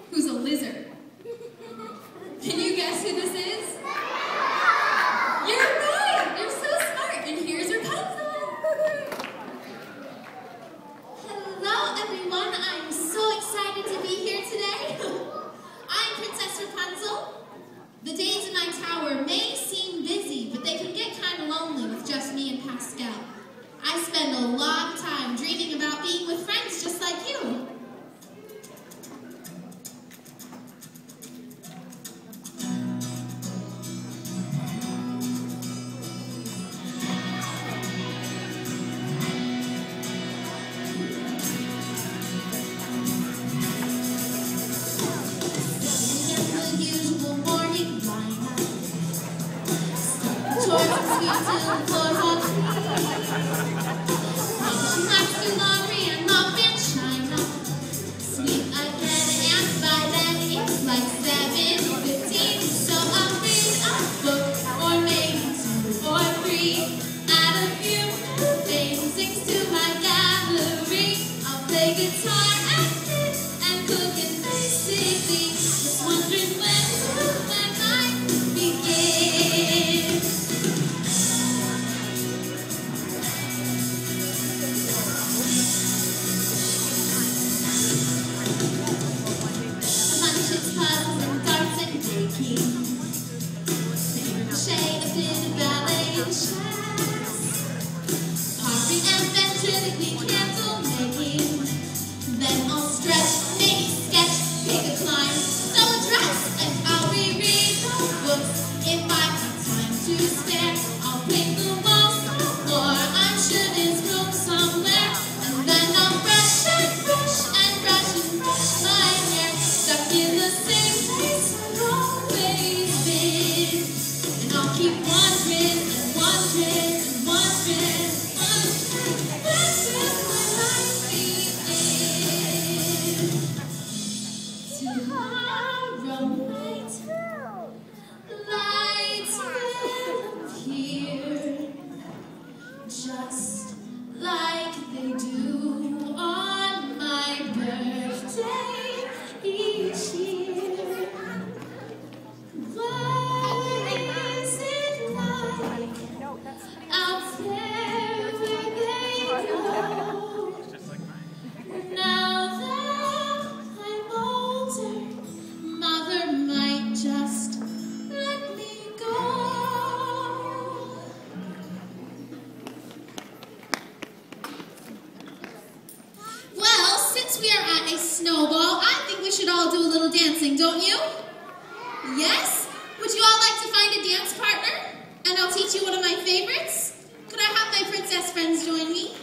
who's a lizard. Can you guess who this is? You're right! You're so smart! And here's your puzzle! Hello, everyone. I'm so excited to be here today. I'm Princess Rapunzel. The days in my tower may seem busy, but they can get kind of lonely with just me and Pascal. I spend a long time dreaming about being with friends just like you. Just like they do on my birthday each year. What is it like out there where they go? Now that I'm older, Mother might just let me go. Since we are at a snowball, I think we should all do a little dancing, don't you? Yes? Would you all like to find a dance partner? And I'll teach you one of my favorites. Could I have my princess friends join me?